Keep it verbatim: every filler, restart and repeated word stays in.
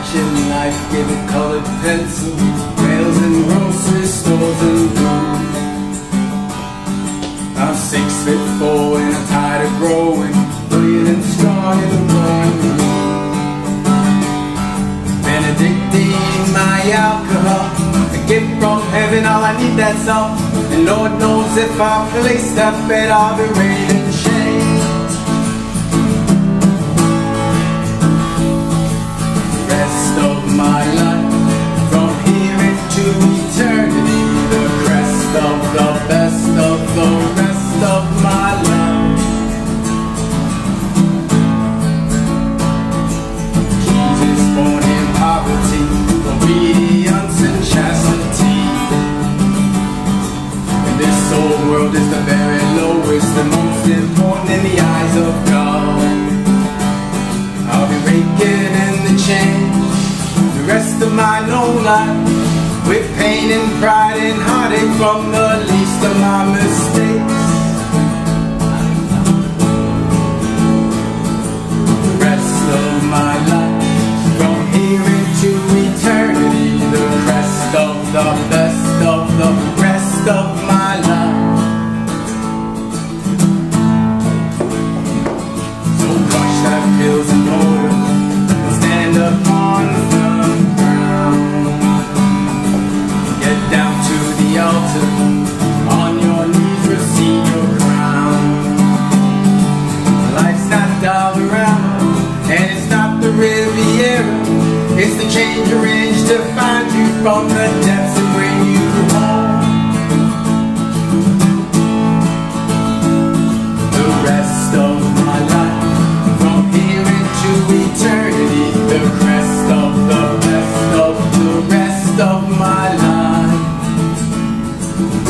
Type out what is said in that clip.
watching life with a colored pencil, rails and grocery stores and blue. I'm six foot four and I'm tired of growing, brilliant and strong in the growing room. Benedictine, my alcohol, a gift from heaven, all I need, that's all. And Lord knows if I'm placed up at I'll be raised in shame. The rest of my life, from here into eternity, the crest of the best of the rest of my life. Jesus born in poverty, obedience and chastity. And this old world is the very lowest, the most important in the eyes of God. I'll be raking in the change the rest of my long life, with pain and pride and heartache from the least of my mistakes. The rest of my life, from here into eternity, the rest of the best of the rest of my life. So crush that pills and water, and stand up on firm ground. Get down to the altar, on your knees receive your crown. Life's not Dollarama, and it's not the Riviera. It's the change arranged to find you from the depths and bring you home. The rest of my life, from here into eternity, the rest of the rest of the rest of my life.